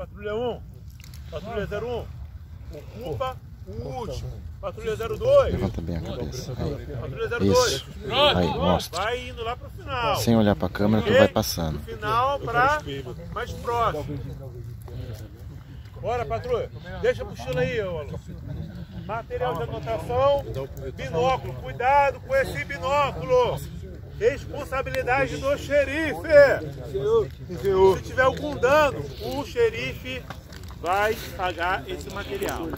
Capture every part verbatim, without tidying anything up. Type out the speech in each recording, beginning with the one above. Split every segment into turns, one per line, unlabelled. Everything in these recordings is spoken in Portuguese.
Patrulha um. Patrulha zero um. Ocupa o último. Patrulha zero dois.
Levanta bem a cabeça. Aí.
Patrulha zero dois.
Isso. Aí, mostra.
Vai indo lá pro final.
Sem olhar pra câmera que vai passando.
Do final pra mais próximo. Bora, patrulha. Deixa a mochila aí, ô Alô. Material de anotação. Binóculo. Cuidado com esse binóculo. Responsabilidade do xerife. Se tiver algum dano, o xerife vai pagar esse material.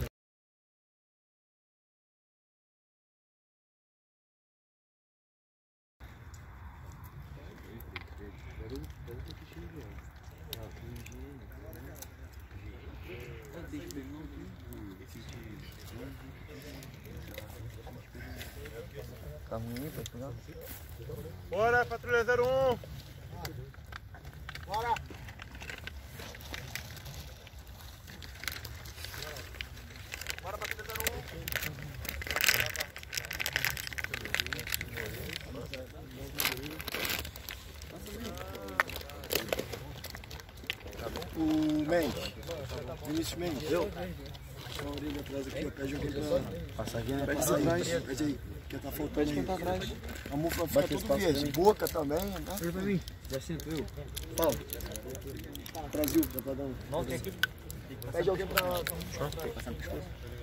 Tá ruim, tá ruim.
Bora, patrulha zero um. Bora. Bora, patrulha zero um.
O Mendes, Vinícius Mendes, eu? Deixa a orelha atrás aqui, eu pede alguém pra... Passa aqui, né? Pede atrás, pede aí, que tá faltando aí. Quem tá atrás? A mufa fica tudo verde, boca também, né? Olha pra mim, já sento eu. Paulo, Brasil, já tá dando. Não, tem aqui. Pede alguém pra... Passar no pescoço.